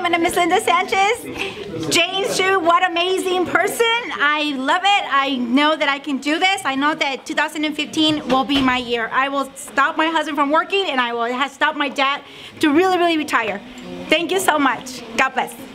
my name is Linda Sanchez. Jane Shu, what amazing person. I love it. I know that I can do this. I know that 2015 will be my year. I will stop my husband from working and I will stop my dad to really, really retire. Thank you so much. God bless.